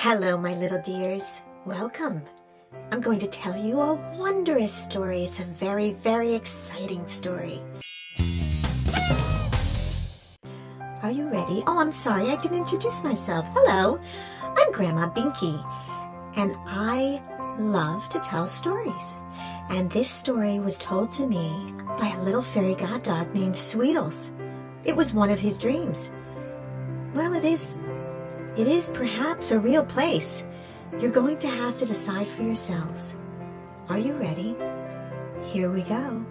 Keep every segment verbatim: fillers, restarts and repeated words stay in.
Hello, my little dears. Welcome. I'm going to tell you a wondrous story. It's a very, very exciting story. Are you ready? Oh, I'm sorry, I didn't introduce myself. Hello, I'm Grandma Binky, and I love to tell stories. And this story was told to me by a little fairy god dog named Sweetles. It was one of his dreams. Well, it is, it is perhaps a real place. You're going to have to decide for yourselves. Are you ready? Here we go.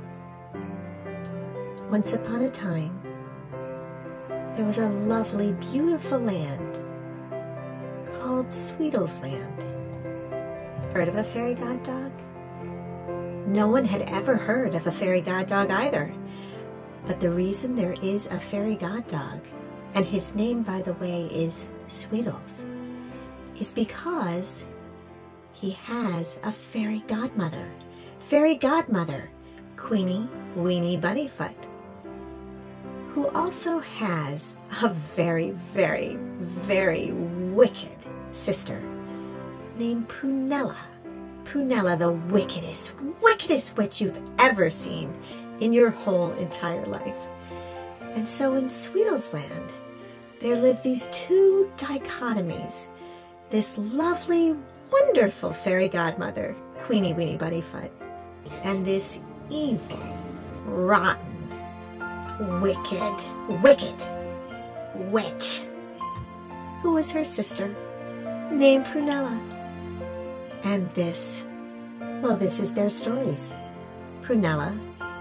Once upon a time, there was a lovely, beautiful land called Sweetles Land. Heard of a fairy god dog? No one had ever heard of a fairy god dog either. But the reason there is a fairy god dog, and his name, by the way, is Sweetles, is because he has a fairy godmother. Fairy Godmother, Queenie Weenie Bunny Foot, who also has a very, very, very wicked sister named Prunella. Prunella, the wickedest, wickedest witch you've ever seen in your whole entire life. And so in Sweetles Land, there live these two dichotomies. This lovely, wonderful fairy godmother, Queenie Weenie Bunny Foot, and this evil, rotten, wicked, wicked witch, who was her sister, named Prunella. And this, well, this is their stories. Prunella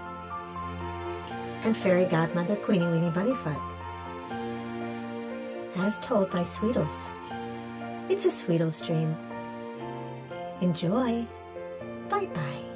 and fairy godmother Queenie Weenie Bunny Foot, as told by Sweetles. It's a Sweetles dream. Enjoy. Bye-bye.